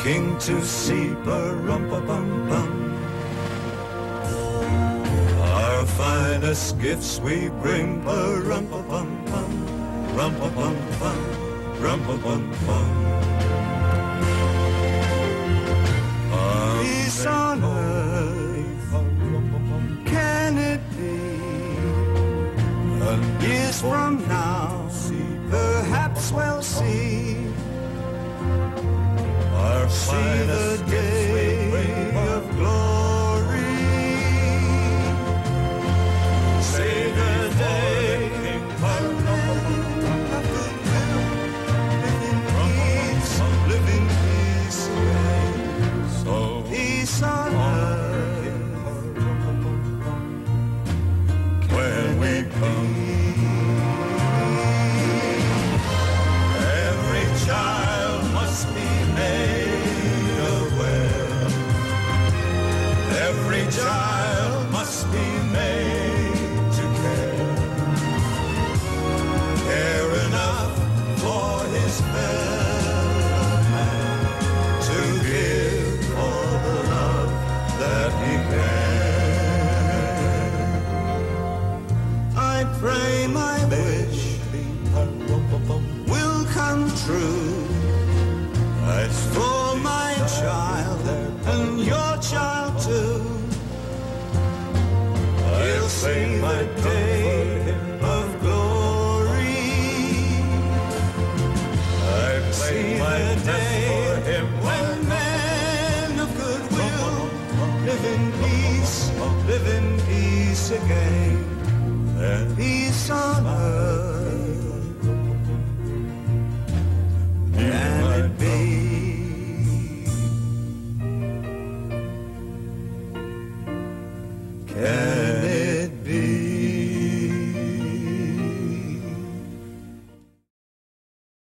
king to see, pa-rum-pa-bum-bum. Our finest gifts we bring, pa-rum-pa-bum-bum, rum-pa-bum-bum, rum-pa-bum-bum. Peace on earth, can it be? Years from now, perhaps we'll see. See the day of glory. See the day of peace, live in peace, so peace on earth when we come. Every child must be made. Every child must be made to care enough for his fellow man, to give all the love that he can. I pray my wish will come true. It's for my child and your child too. He'll see the day of glory. I see the day when men of goodwill live in peace again, and peace on earth. Can it be? Can